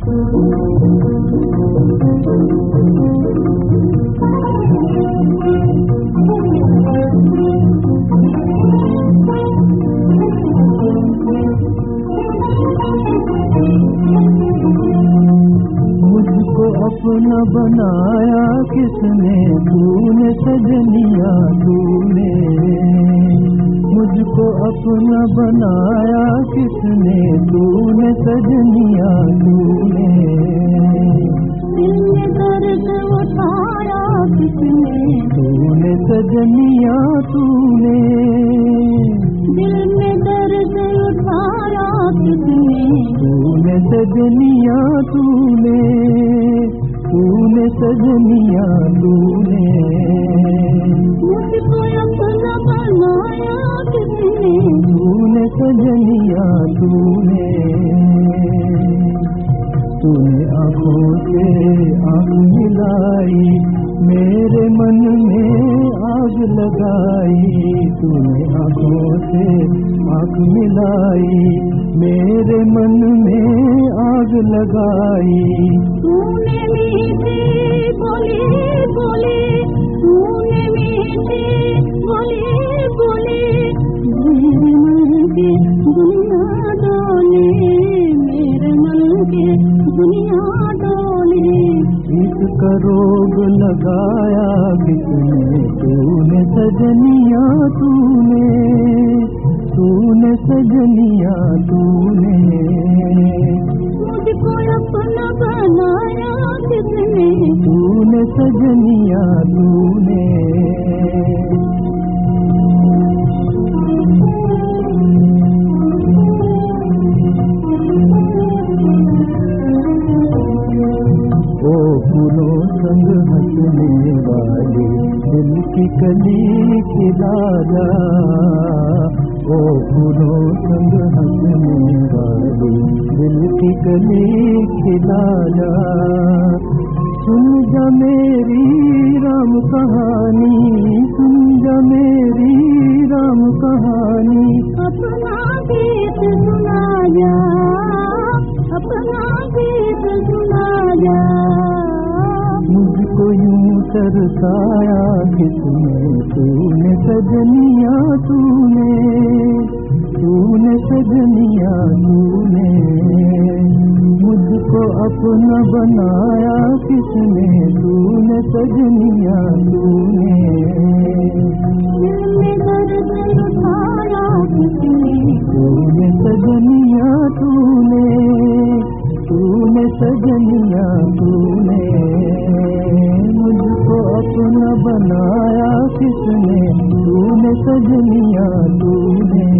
मुझको अपना बनाया किसने, तूने सजनिया तूने। मुझको अपना बनाया किसने, तूने सजनिया तूने। दिल में दर्द उठाया किसने, तूने सजनिया तूने। दिल में दर्द उठाया किसने, तूने सजनिया तूने। तूने सजनिया तूने। मुझको अपना बनाया किसने, तूने सजनिया तूने। तूने आँखों से आँख मिलाई, मेरे मन में आग लगाई। तूने आँखों से आँख मिलाई, मेरे मन में आग लगाई। तूने मीठी बोली बोली, तूने मीठी बोली बोली, मेरे मन की दुनिया डोली, मेरे मन की दुनिया डोली। इसका रोग लगाया किसने, तूने सजनिया तूने। तूने सजनिया तूने। मुझको अपना बनाया किसने, तूने सजनिया तूने। ओ फूलों संग हंसने वाले, दिल की कली खिला जा। ओ फूलों संग हंसने वाले, दिल की कली खिला जा। सुन जा मेरी राम कहानी, सुन जा मेरी राम कहानी। अपना गीत सुना जा, अपना गीत सुना जा। मुझको यूं तरसाया किसने, तूने सजनिया तूने। तूने सजनिया तूने। मुझको अपना बनाया किसने, तूने सजनिया तूने। दिल में दर्द उठाया किसने, तूने सजनिया तूने। तूने सजनिया तूने। मुझको अपना बनाया किसने, तूने सजनिया तूने।